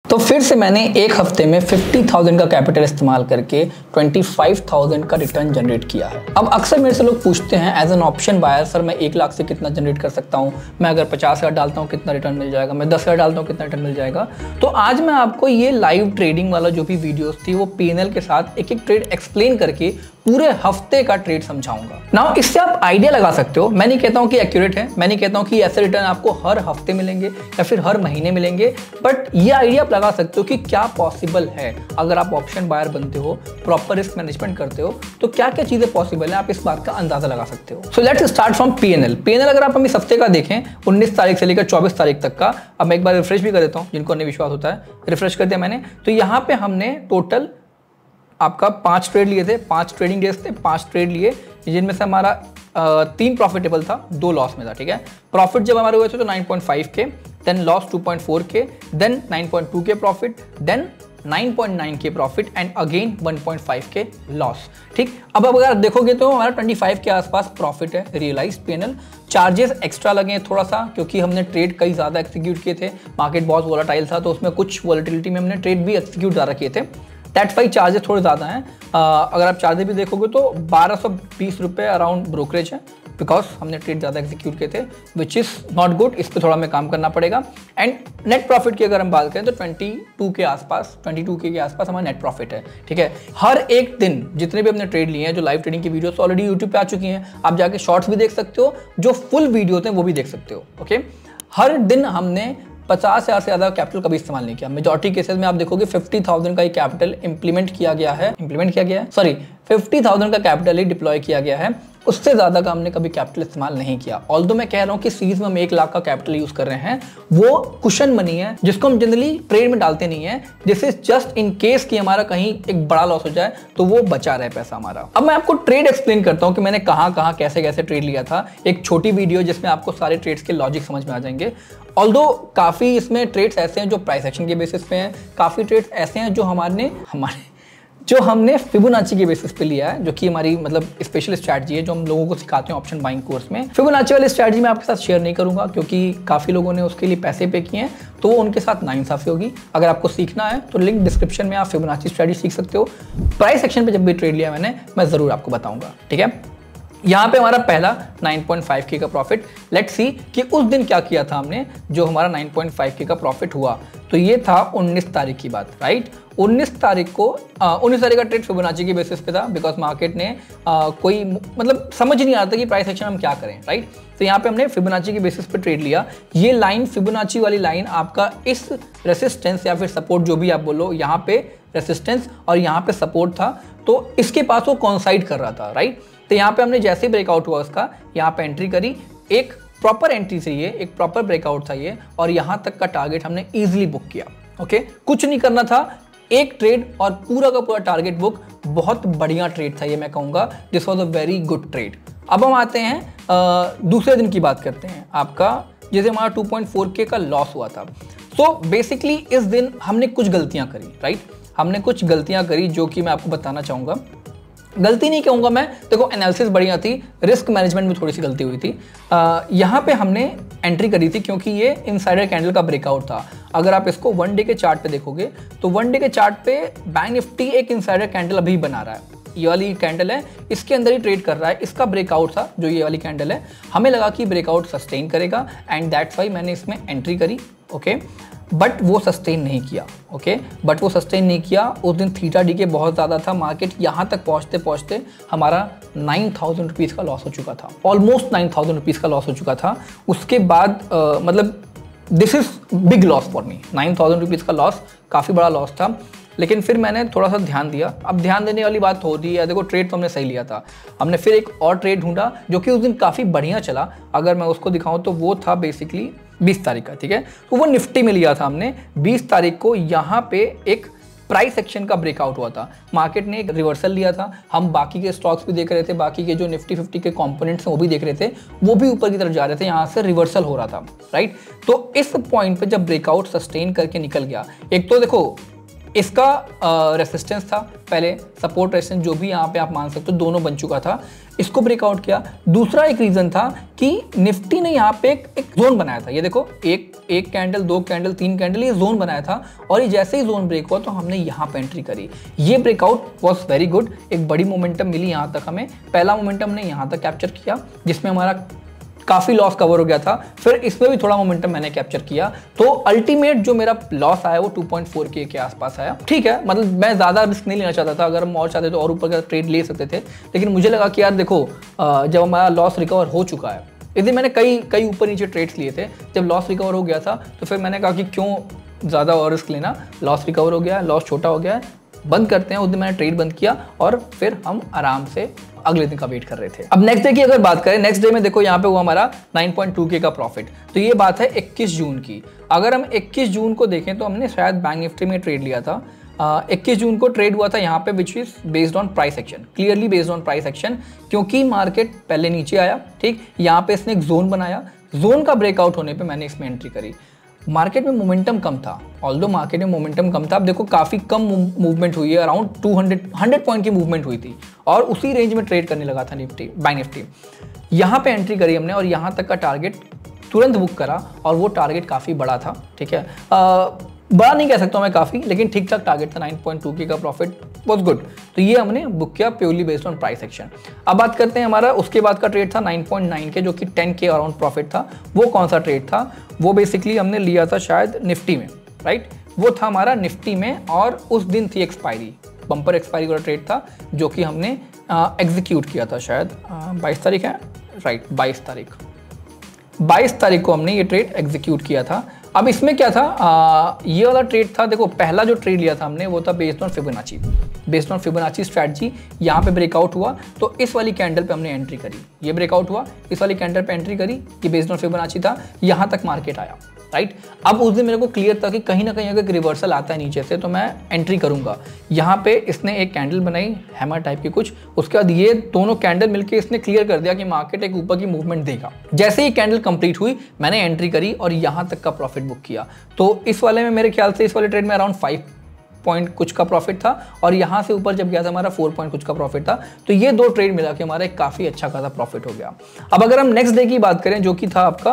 तो फिर से मैंने एक हफ्ते में 50,000 का कैपिटल इस्तेमाल करके 25,000 का रिटर्न जनरेट किया है। अब अक्सर मेरे से लोग पूछते हैं as an option buyer, sir मैं 1 लाख से कितना जनरेट कर सकता हूँ, मैं अगर 50,000 डालता हूँ कितना रिटर्न मिल जाएगा, मैं 10,000 डालता हूँ कितना रिटर्न मिल जाएगा। तो आज मैं आपको ये लाइव ट्रेडिंग वाला जो भी वीडियोस थी वो P&L के साथ एक एक ट्रेड एक्सप्लेन करके पूरे हफ्ते का ट्रेड समझाऊंगा। नाउ इससे आप आइडिया लगा सकते हो। मैं नहीं कहता हूँ कि एक्यूरेट है, मैं नहीं कहता हूँ कि ऐसे रिटर्न आपको हर हफ्ते मिलेंगे या फिर हर महीने मिलेंगे, बट ये आइडिया आप लगा सकते हो कि क्या पॉसिबल है। अगर आप ऑप्शन बायर बनते हो, प्रॉपर रिस्क मैनेजमेंट करते हो, तो क्या क्या चीजें पॉसिबल है, आप इस बात का अंदाजा लगा सकते हो। So let's start from P&L। अगर आप हम इस हफ्ते का देखें 19 तारीख से लेकर 24 तारीख तक का, अब मैं एक बार रिफ्रेश भी कर देता हूँ, जिनको नहीं विश्वास होता है रिफ्रेश कर दिया मैंने। तो यहाँ पे हमने टोटल आपका 5 ट्रेड लिए थे, 5 ट्रेडिंग डेज थे, 5 ट्रेड लिए, जिनमें से हमारा 3 प्रॉफिटेबल था, 2 लॉस में था। ठीक है, प्रॉफिट जब हमारे हुए थे तो 9.5 के, देन लॉस 2.4 के, देन 9.2 के प्रॉफिट, देन 9.9 के प्रॉफिट एंड अगेन 1.5 के लॉस। ठीक, अब अगर देखोगे तो हमारा 25 के आसपास प्रॉफिट है रियलाइज P&L। चार्जेस एक्स्ट्रा लगे हैं थोड़ा सा, क्योंकि हमने ट्रेड कई ज़्यादा एक्सिक्यूट किए थे, मार्केट बहुत वोलेटाइल था, तो उसमें कुछ वॉलेटिलिटी में हमने ट्रेड भी एक्सिक्यूट ज़्यादा किए थे। दैट्स वाई चार्जेस थोड़े ज़्यादा हैं। अगर आप चार्जेस भी देखोगे तो 1220 रुपये अराउंड ब्रोकरेज है, बिकॉज हमने ट्रेड ज़्यादा एक्सिक्यूट किए थे, विच इज़ नॉट गुड। इस पर थोड़ा हमें काम करना पड़ेगा। एंड नेट प्रॉफिट की अगर हम बात करें तो 22 के आसपास हमारा नेट प्रॉफिट है। ठीक है, हर एक दिन जितने भी हमने ट्रेड लिए हैं, जो लाइव ट्रेडिंग की वीडियोस ऑलरेडी यूट्यूब पे आ चुकी हैं, आप जाके शॉर्ट्स भी देख सकते हो, जो फुल वीडियो थे वो भी देख सकते हो। ओके, हर दिन हमने 50,000 से ज़्यादा कैपिटल कभी इस्तेमाल नहीं किया। मेजॉरिटी केसेस में आप देखोगे 50,000 का ही कैपिटल इंप्लीमेंट किया गया है, 50,000 का कैपिटल ही डिप्लॉय किया गया है, उससे ज़्यादा का हमने कभी कैपिटल इस्तेमाल नहीं किया। ऑल्दो मैं कह रहा हूँ कि सीरीज में हम 1 लाख का कैपिटल यूज़ कर रहे हैं, वो कुशन मनी है जिसको हम जनरली ट्रेड में डालते नहीं है। This is just in case कि हमारा कहीं एक बड़ा लॉस हो जाए तो वो बचा रहे पैसा हमारा। अब मैं आपको ट्रेड एक्सप्लेन करता हूँ कि मैंने कहाँ कहाँ कैसे कैसे ट्रेड लिया था। एक छोटी वीडियो जिसमें आपको सारे ट्रेड्स के लॉजिक समझ में आ जाएंगे। ऑल्दो काफ़ी इसमें ट्रेड्स ऐसे हैं जो प्राइस एक्शन के बेसिस पे हैं, काफ़ी ट्रेड्स ऐसे हैं जो हमने फिबोनाची के बेसिस पे लिया है, जो कि हमारी मतलब स्पेशल स्ट्रैटेजी है जो हम लोगों को सिखाते हैं ऑप्शन बाइंग कोर्स में। फिबोनाची वाली स्ट्रैटेजी मैं आपके साथ शेयर नहीं करूंगा, क्योंकि काफ़ी लोगों ने उसके लिए पैसे पे किए हैं, तो वो उनके साथ नाइंसाफ़ी होगी। अगर आपको सीखना है तो लिंक डिस्क्रिप्शन में, आप फिबोनाची स्ट्रैटेजी सीख सकते हो। प्राइस एक्शन पे जब भी ट्रेड लिया मैं ज़रूर आपको बताऊँगा। ठीक है, यहाँ पे हमारा पहला 9.5 के का प्रॉफिट। लेट्स सी कि उस दिन क्या किया था हमने, जो हमारा 9.5 के का प्रॉफिट हुआ। तो ये था 19 तारीख की बात, राइट। 19 तारीख का ट्रेड फिबोनाची के बेसिस पे था, बिकॉज मार्केट ने कोई मतलब समझ नहीं आता कि प्राइस एक्शन हम क्या करें, राइट। तो यहाँ पे हमने फिबोनाची के बेसिस पे ट्रेड लिया। ये लाइन, फिबोनाची वाली लाइन आपका इस रेसिस्टेंस या फिर सपोर्ट जो भी आप बोलो, यहाँ पे रेसिस्टेंस और यहाँ पे सपोर्ट था, तो इसके पास वो कॉन्साइड कर रहा था, राइट। तो यहाँ पे हमने जैसे ही ब्रेकआउट हुआ उसका, यहाँ पे एंट्री करी, एक प्रॉपर एंट्री से ये एक प्रॉपर ब्रेकआउट था ये, और यहाँ तक का टारगेट हमने इजीली बुक किया। ओके, कुछ नहीं करना था, एक ट्रेड और पूरा का पूरा टारगेट बुक। बहुत बढ़िया ट्रेड था ये, मैं कहूँगा this was a very good trade. अब हम आते हैं दूसरे दिन की बात करते हैं, आपका जैसे हमारा 2.4 के का लॉस हुआ था। तो बेसिकली इस दिन हमने कुछ गलतियाँ करी, राइट। हमने कुछ गलतियाँ करी जो कि मैं आपको बताना चाहूँगा। गलती नहीं कहूँगा मैं, देखो एनालिसिस बढ़िया थी, रिस्क मैनेजमेंट में थोड़ी सी गलती हुई थी। यहाँ पे हमने एंट्री करी थी क्योंकि ये इनसाइडर कैंडल का ब्रेकआउट था। अगर आप इसको 1 डे के चार्ट पे देखोगे तो 1 डे के चार्ट पे बैंक निफ्टी एक इनसाइडर कैंडल अभी बना रहा है। ये वाली कैंडल है, इसके अंदर ही ट्रेड कर रहा है। इसका ब्रेकआउट था जो ये वाली कैंडल है, हमें लगा कि ब्रेकआउट सस्टेन करेगा एंड दैट्स वाई मैंने इसमें एंट्री करी। ओके, बट वो सस्टेन नहीं किया। उस दिन थीटा डी के बहुत ज़्यादा था, मार्केट यहाँ तक पहुँचते पहुँचते हमारा 9,000 रुपीज़ का लॉस हो चुका था, ऑलमोस्ट 9,000 रुपीज़ का लॉस हो चुका था। उसके बाद मतलब this is big loss for me. 9,000 rupees का लॉस काफ़ी बड़ा लॉस था, लेकिन फिर मैंने थोड़ा सा ध्यान दिया। अब ध्यान देने वाली बात होती है, देखो ट्रेड तो हमने सही लिया था, हमने फिर एक और ट्रेड ढूंढा जो कि उस दिन काफ़ी बढ़िया चला। अगर मैं उसको दिखाऊं तो वो था बेसिकली 20 तारीख का, ठीक है। तो वो निफ्टी में लिया था हमने 20 तारीख को। यहाँ पे एक प्राइस एक्शन का ब्रेकआउट हुआ था, मार्केट ने एक रिवर्सल लिया था। हम बाकी के स्टॉक्स भी देख रहे थे, बाकी के जो निफ्टी 50 के कंपोनेंट्स हैं वो भी देख रहे थे, वो भी ऊपर की तरफ जा रहे थे, यहाँ से रिवर्सल हो रहा था, राइट। तो इस पॉइंट पे जब ब्रेकआउट सस्टेन करके निकल गया, एक तो देखो इसका रेसिस्टेंस था पहले, सपोर्ट रेसिस्टेंस जो भी यहाँ पे आप मान सकते हो, दोनों बन चुका था, इसको ब्रेकआउट किया। दूसरा एक रीजन था कि निफ्टी ने यहाँ पे एक जोन बनाया था, ये देखो एक कैंडल, 2 कैंडल, 3 कैंडल, ये जोन बनाया था और ये जैसे ही जोन ब्रेक हुआ तो हमने यहाँ पे एंट्री करी। ये ब्रेकआउट वॉज वेरी गुड, एक बड़ी मोमेंटम मिली यहाँ तक हमें। पहला मोमेंटम हमने यहाँ तक कैप्चर किया जिसमें हमारा काफ़ी लॉस कवर हो गया था, फिर इसमें भी थोड़ा मोमेंटम मैंने कैप्चर किया, तो अल्टीमेट जो मेरा लॉस आया वो 2.4K के आसपास आया। ठीक है, मतलब मैं ज़्यादा रिस्क नहीं लेना चाहता था, अगर हम और चाहते तो और ऊपर का ट्रेड ले सकते थे, लेकिन मुझे लगा कि यार देखो जब हमारा लॉस रिकवर हो चुका है, इसलिए मैंने कई ऊपर नीचे ट्रेड्स लिए थे। जब लॉस रिकवर हो गया था तो फिर मैंने कहा कि क्यों ज़्यादा और रिस्क लेना, लॉस रिकवर हो गया है, लॉस छोटा हो गया है, बंद करते हैं। उस दिन मैंने ट्रेड बंद किया और फिर हम आराम से अगले दिन का वेट कर रहे थे। अब नेक्स्ट डे की अगर बात करें, नेक्स्ट डे में देखो यहाँ पे हुआ हमारा 9.2K का प्रॉफिट। तो ये बात है 21 जून की। अगर हम 21 जून को देखें तो हमने शायद बैंक निफ्टी में ट्रेड लिया था। 21 जून को ट्रेड हुआ था यहाँ पे, which is based on price action, clearly based on price action, क्योंकि मार्केट पहले नीचे आया, ठीक, यहाँ पे इसने एक जोन बनाया, जोन का ब्रेकआउट होने पे मैंने इसमें एंट्री करी। मार्केट में मोमेंटम कम था, ऑल्दो मार्केट में मोमेंटम कम था, अब देखो काफ़ी कम मूवमेंट हुई है, अराउंड 100 पॉइंट की मूवमेंट हुई थी और उसी रेंज में ट्रेड करने लगा था निफ्टी, बैंक निफ्टी। यहाँ पे एंट्री करी हमने और यहाँ तक का टारगेट तुरंत बुक करा और वो टारगेट काफ़ी बड़ा था, ठीक है, बड़ा नहीं कह सकता मैं काफ़ी, लेकिन ठीक ठाक टारगेट था। 9.2K का प्रॉफिट वॉज गुड, तो ये हमने बुक किया purely based on price action. अब बात करते हैं हमारा उसके बाद का ट्रेड था 9.9K, जो कि 10K अराउंड प्रॉफिट था। वो कौन सा ट्रेड था? वो बेसिकली हमने लिया था शायद निफ्टी में, राइट, वो था हमारा निफ्टी में, और उस दिन थी एक्सपायरी, बम्पर एक्सपायरी वाला ट्रेड था जो कि हमने एग्जीक्यूट किया था, शायद 22 तारीख है, राइट, 22 तारीख को हमने ये ट्रेड एग्जीक्यूट किया था। अब इसमें क्या था, ये वाला ट्रेड था, देखो पहला जो ट्रेड लिया था हमने वो था बेस्ड ऑन फिबोनाची स्ट्रैटेजी। यहाँ पे ब्रेकआउट हुआ तो इस वाली कैंडल पे हमने एंट्री करी, ये ब्रेकआउट हुआ, इस वाली कैंडल पे एंट्री करी, ये बेस्ड ऑन फिबोनाची था, यहाँ तक मार्केट आया, राइट। अब उस दिन मेरे को क्लियर था कि कहीं ना कहीं अगर रिवर्सल आता है नीचे से तो मैं एंट्री करूंगा। यहाँ पे इसने एक कैंडल बनाई हैमर टाइप की कुछ, उसके बाद ये दोनों कैंडल मिलके इसने क्लियर कर दिया कि मार्केट एक ऊपर की मूवमेंट देगा। जैसे ही कैंडल कंप्लीट हुई मैंने एंट्री करी और यहाँ तक का प्रॉफिट बुक किया। तो इस वाले में मेरे ख्याल से इस वाले ट्रेड में अराउंड 5 पॉइंट कुछ का प्रॉफिट था और यहाँ से ऊपर जब गया था हमारा 4 पॉइंट कुछ का प्रॉफिट था। तो ये दो ट्रेड मिला के हमारा एक काफ़ी अच्छा खासा प्रॉफिट हो गया। अब अगर हम नेक्स्ट डे की बात करें जो कि था आपका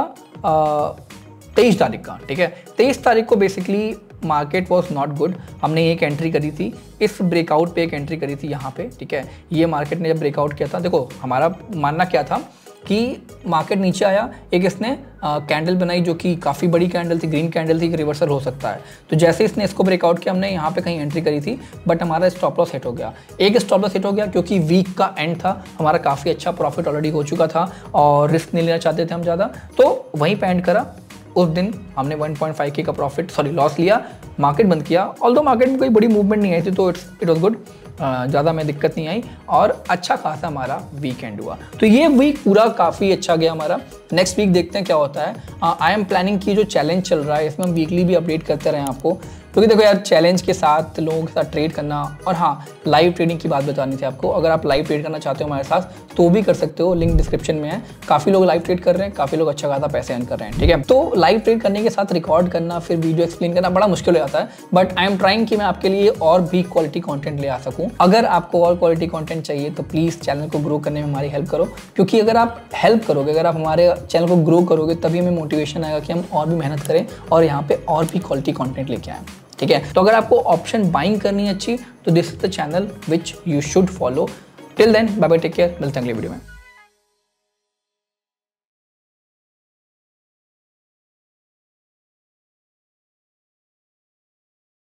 23 तारीख का, ठीक है, 23 तारीख को basically market was not good. हमने एक एंट्री करी थी, इस ब्रेकआउट पे एक एंट्री करी थी यहाँ पे, ठीक है। ये मार्केट ने जब ब्रेकआउट किया था, देखो हमारा मानना क्या था कि मार्केट नीचे आया, एक इसने कैंडल बनाई जो कि काफ़ी बड़ी कैंडल थी, ग्रीन कैंडल थी, कि रिवर्सल हो सकता है। तो जैसे इसने इसको ब्रेकआउट किया हमने यहाँ पे कहीं एंट्री करी थी, बट हमारा स्टॉप लॉस हिट हो गया। एक स्टॉप लॉस हिट हो गया क्योंकि वीक का एंड था, हमारा काफ़ी अच्छा प्रॉफिट ऑलरेडी हो चुका था और रिस्क नहीं लेना चाहते थे हम ज़्यादा, तो वहीं पे एंड करा। उस दिन हमने 1.5K का लॉस लिया, मार्केट बंद किया। ऑल्दो मार्केट में कोई बड़ी मूवमेंट नहीं आई थी तो इट वॉज गुड, ज़्यादा में दिक्कत नहीं आई और अच्छा खासा हमारा वीकेंड हुआ। तो ये वीक पूरा काफ़ी अच्छा गया हमारा। नेक्स्ट वीक देखते हैं क्या होता है। आई एम प्लानिंग की जो चैलेंज चल रहा है इसमें हम वीकली भी अपडेट करते रहें आपको, क्योंकि देखो यार चैलेंज के साथ लोगों के साथ ट्रेड करना, और हाँ लाइव ट्रेडिंग की बात बतानी थी आपको। अगर आप लाइव ट्रेड करना चाहते हो हमारे साथ तो भी कर सकते हो, लिंक डिस्क्रिप्शन में है। काफ़ी लोग लाइव ट्रेड कर रहे हैं, काफ़ी लोग अच्छा खासा पैसे अर्न कर रहे हैं, ठीक है। तो लाइव ट्रेड करने के साथ रिकॉर्ड करना, फिर वीडियो एक्सप्लेन करना बड़ा मुश्किल हो जाता है, बट आई एम ट्राइंग कि मैं आपके लिए और भी क्वालिटी कंटेंट ले आ सकूं। अगर आपको और क्वालिटी कंटेंट चाहिए तो प्लीज़ चैनल को ग्रो करने में हमारी हेल्प करो, क्योंकि अगर आप हेल्प करोगे, अगर आप हमारे चैनल को ग्रो करोगे तभी हमें मोटिवेशन आएगा कि हम और भी मेहनत करें और यहाँ पे और भी क्वालिटी कंटेंट लेके आएँ, ठीक है। तो अगर आपको ऑप्शन बाइंग करनी है अच्छी तो this is the channel which you should follow. Till then bye bye, take care, मिलते हैं अगले वीडियो में।